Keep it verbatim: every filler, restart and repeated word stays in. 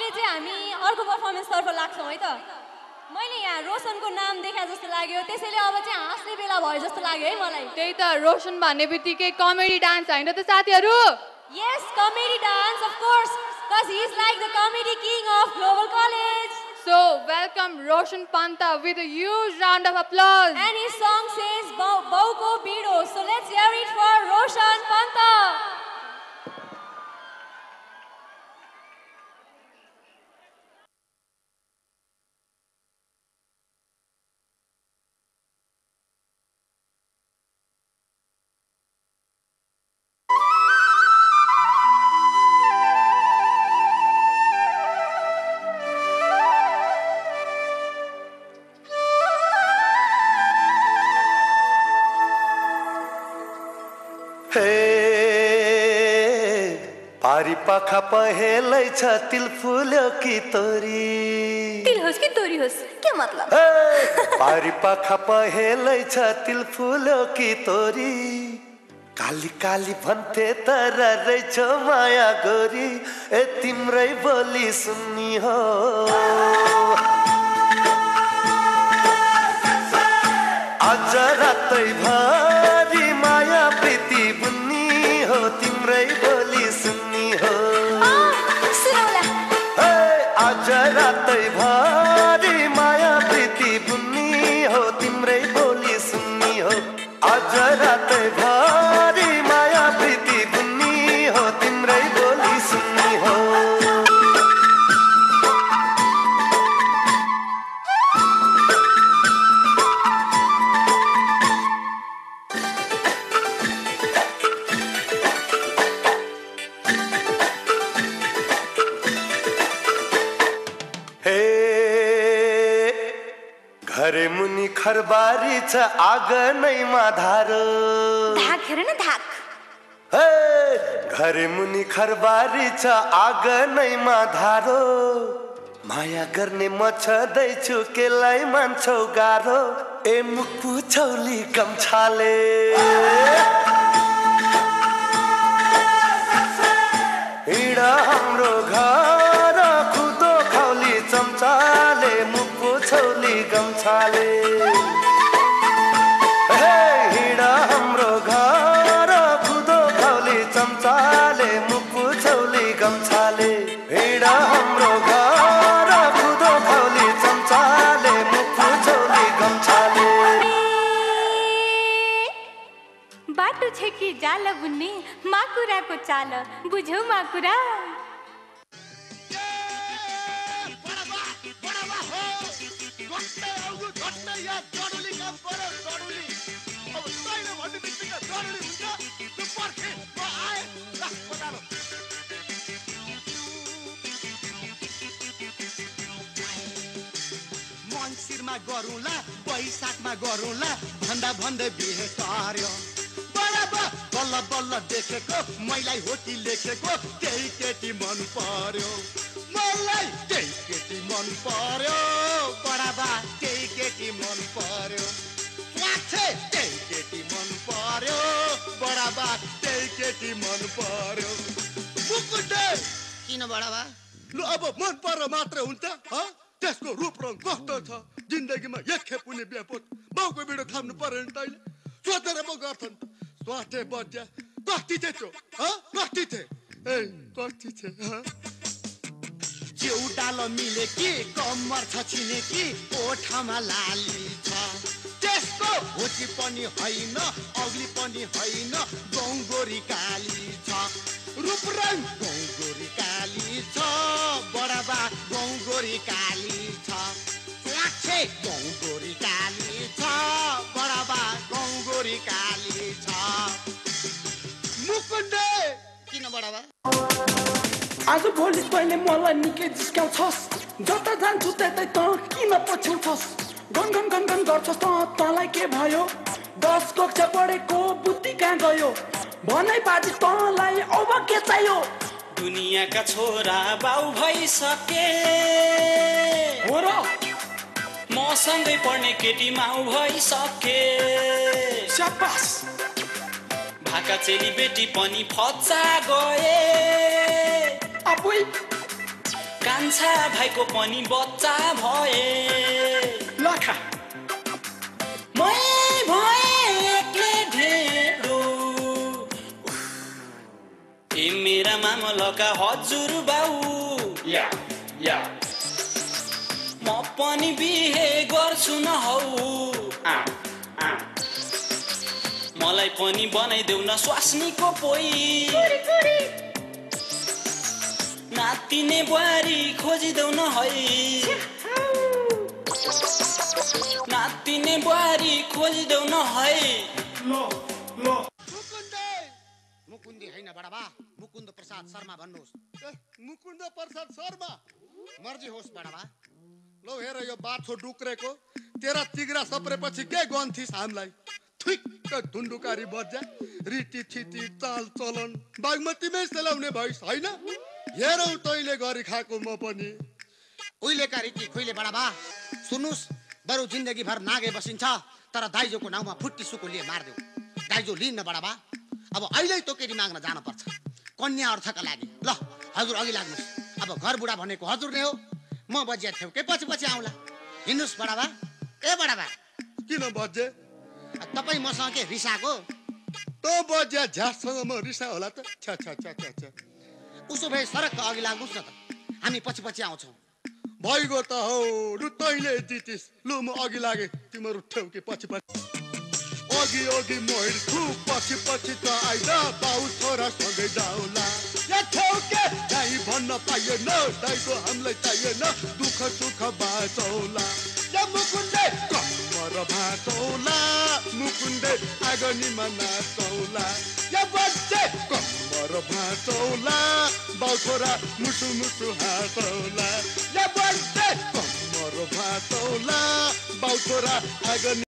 अहिले चाहिँ हामी अर्को पर्फर्मेन्सतर्फ लाग्छौँ है त मैले यहाँ रोशनको नाम देखा जस्तो लाग्यो त्यसैले अब चाहिँ हाँस्ने बेला भयो जस्तो लाग्यो है मलाई त्यही त रोशन भन्ने बित्तिकै कमेडी डान्स हैन त साथीहरु Yes comedy dance of course because he is like the comedy king of Global College So welcome Roshan Panta with a huge round of applause and his song says Bauko Bido so let's hear it for Roshan Panta पारी पाखा पहेलै छ तिल फुल्यो कि तोरी तिल होस् कि तोरी होस् के मतलब पारी पाखा पहेलै छ तिल फुल्यो कि तोरी काली काली भन्थे तर रहेछ माया गोरी ए तिम्रै बोली सुन्नी हो आज रातै भरि माया प्रीति बुन्नी हो तिम्रै बोली सुन्नी हो आज रातै भरि माया प्रीति बुन्नी हो तिम्रै बोली सुन्नी हो आज रातै भरि माया प्रीति बुन्नी हो तिम्रै बोली सुन्नी हो घरे मुनि खरबारी छ आँगनैमा धारो धाक हेर न धाक हे घरे मुनि खरबारी छ आँगनैमा धारो माया गर्ने म छँदैछु केलाई मान्छौ गाह्रो ए मुख पुछौली गम्छाले हिँड हाम्रो घर खुदो खौली चम्चाले मुख पुछौली गम्छाले हे हिँड हाम्रो घर खुदो खौली चम्चाले मुख पुछौली गम्छाले हिँड हाम्रो घर खुदो खौली चम्चाले मुख पुछौली गम्छाले बाटो छ कि जाल बुन्ने माकुराको चाल बुझौ माकुरा मन्सिरमा गरौँला बैशाखमा गरौँला भन्दा भन्दै बिहे कार्य बराबर बल्ल बल्ल देखेको मैलाई हो कि लेखेको त्यही केटी मन पर्यो मलाई त्यही केटी मन पर्यो बराबर त्यही केटी मन पर्यो त्यही केटी मन पर्यो बराबर त्यही केटी मन पर्यो मुकुटे किन बडाबा लु अब मन पर्यो मात्र हुन्छ ह त्यसको रूप रङ कस्तो छ जिन्दगीमा एक खेप हुने बेपोत बाउको बिडो थाम्नु पर्यो नि तैले सोचेर म गर्थन् स्वाटे बज्या कति थिए त्यो ह कति थिए ए कति थिए ह जेउडालो मिले कि कम्मर छ छिने कि ओठमा लाली छ त्यसको होची पनि हैन अग्ली पनि हैन गौगोरी काली छ रूप रङ गौगोरी काली छ बडाबा गौगोरी काली छ स्वाक्षे गौगोरी काली छ बडाबा गौगोरी काली छ मुकुन्डे किन बडाबा आज भोलि तैँले मलाई निकै जिस्काउँछस् जता जान्छु त्यतै त किन पछ्याउँछस् गन गन गन गन गर्छस् त तँलाई के भयो दस कक्षा पढेको बुद्धि कहाँ गयो भनै बाजी तँलाई अब के चाहियो दुनियाँका छोरा बाउ भइसके हो र म सँगै पढ्ने केटी माउ भइसके शाबास भाका चेली बेटी पनि फच्चा गए अपुई कान्छा भाइको पनि बच्चा भए लखा मै भए एक्लै ढेडो ए मेरा मामलका हजुर बाउ या या म पनि बिहे गर्छु न हौ आ आ मलाई पनि बनाइदेऊ न स्वास्नीको पोइ नातिने बुहारी खोजिदेऊ न है नातिने बुहारी खोजिदेऊ न है लो लो मुकुन्दी हैन बडाबा मुकुन्द प्रसाद शर्मा भन्नुहोस् मुकुन्द प्रसाद शर्मा मर्जी होस् बडाबा लौ हेर यो बाछो डुक्रेको तेरा तिग्रा सप्रेपछि के गन्थिस् हामीलाई ठिक्क धुन्डुकारी बज्जा रीति थिति चाल चलन बागमतीमै सेलाउने भइस हैन हेरौ तैले गरी खाएको म पनि उहिलेका रीति खुइले बडाबा सुन्नुस् बरु जिन्दगी भर नागे बसिन्छ तर दाइजोको नाउँमा फुट्टी सुको लिए मार्देऊ दाइजो लिन्न बडाबा अब अहिले तोकेरी माग्न जान पर्छ कन्या अर्थका लागि ल हजुर अघि लाग्नुहोस् अब घर बुढा भनेको हजुर नै हो म बजिया थिएँ के पछि पछि आउला हिँड्नुहोस् बडाबा ए बडाबा किन बजे तपाईँ मसँग के रिसाको त बजिया झ्याससँग म रिसा होला त छ्या छ्या छ्या छ्या छ्या उसो भए सरक अघि लाग्नुहोस् न त हामी पछि पछि आउँछौँ भइगयो त हौ रु तैँले जितिस् लु म अघि लागे तिमीहरू ठेउ कि पछि पछि अघि अघि म हिँड्छु पछि पछि त आइज बाउ छोरा सँगै जाउला या ठेउके दाइ भन्न पाइएन दाइको हामीलाई चाहिएन दुःख सुख बाँचौला या मुकुन्दे कमर भाँचौला मुकुन्दे आगनीमा नाचौला या बच्चे कमर भाँचौला बाउ छोरा मुसु मुसु हाँसौला या बच्चे कमर भाँचौला बाउ छोरा आगनी